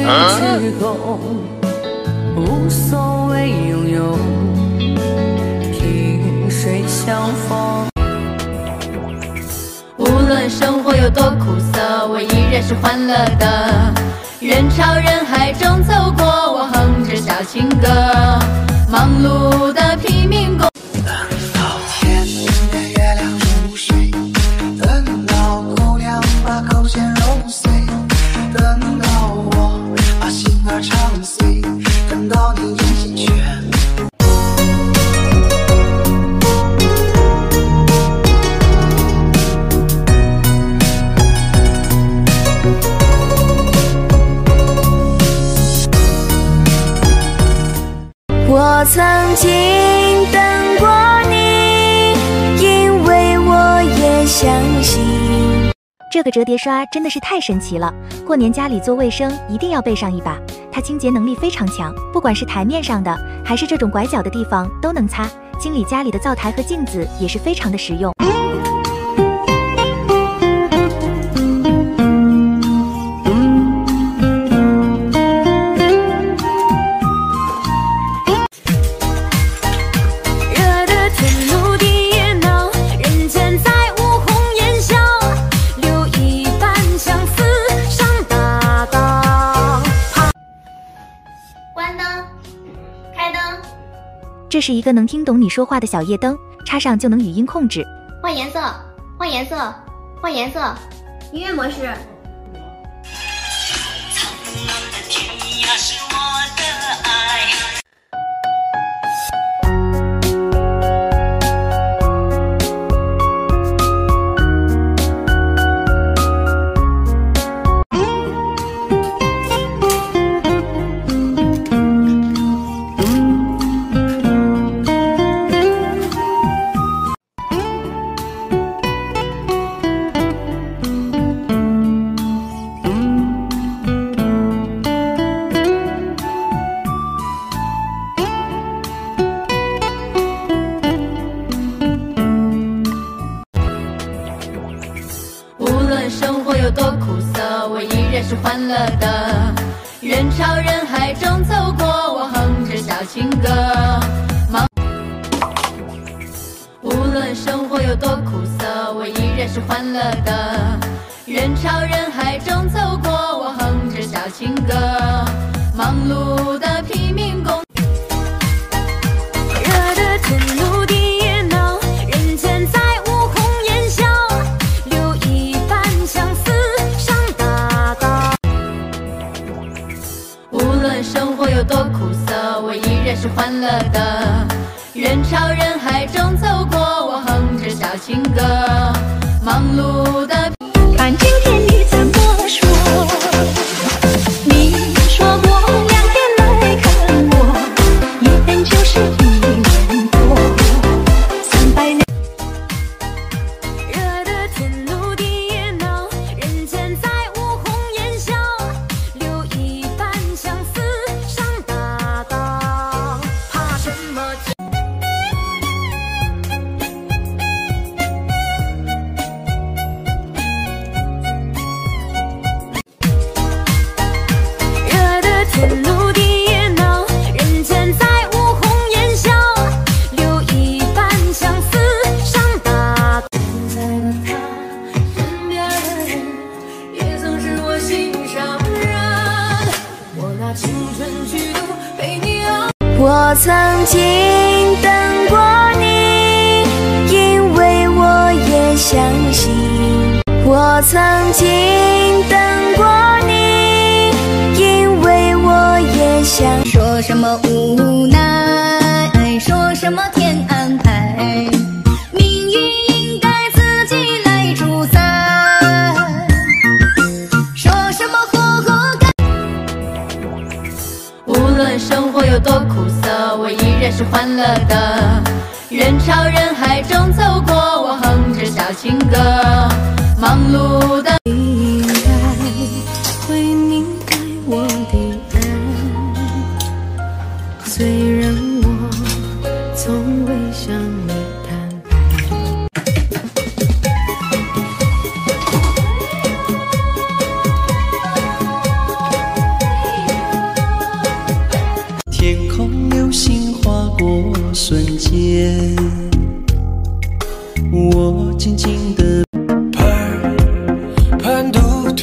之后，无所谓拥有，萍水相逢。 无论生活有多苦涩，我依然是欢乐的。人潮人海中走过，我哼着小情歌，忙碌的贫民工。 我曾经等过你，因为我也相信。 这个折叠刷真的是太神奇了，过年家里做卫生一定要备上一把，它清洁能力非常强，不管是台面上的，还是这种拐角的地方都能擦。清理家里的灶台和镜子也是非常的实用。 这是一个能听懂你说话的小夜灯，插上就能语音控制。 换颜色，换颜色，换颜色，音乐模式。苍茫的天涯是我的爱。 生活有多苦涩，我依然是欢乐的。人潮人海中走过，我哼着小情歌。无论生活有多苦涩，我依然是欢乐的。人潮人海中走过，我哼着小情歌。忙碌的贫民工。 生活有多苦涩，我依然是欢乐的。人潮人海中走过，我哼着小情歌。忙碌的， 看今天你怎么说？你说过2点来看我，1点就是1年多，300年。 热的天怒地也恼，人间再无红颜笑，留一半相思。 天怒地也恼，人间再无红颜笑，留一半相思上大。现在的他，身边的人，也曾是我心上人。我拿青春去赌，陪你熬。 我曾经等过你，因为我也相信。我曾经等过你，因为我也相信。 说什么无奈，说什么天安排，命运应该自己来主宰。说什么活该。 无论生活有多苦涩，我依然是欢乐的。人潮人海中走过，我哼着小情歌。忙碌的。 应该会明白我的爱，虽然我从未向你坦白。 瞬间，我静静地盘独腿，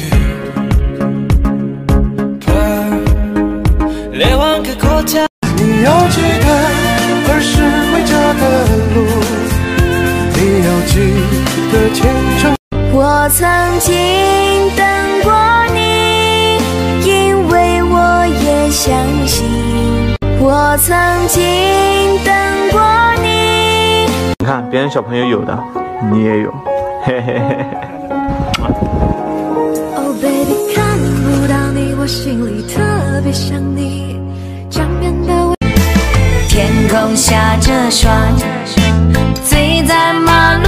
连往个国家。你要记得儿时回家的路，你要记得天长。 我曾经等过你，因为我也相信。我曾经等过你。 你看别人小朋友有的，你也有，嘿嘿嘿嘿。 Oh baby， 看不到你，我心里特别想你。江边的天空下着霜，醉在马路。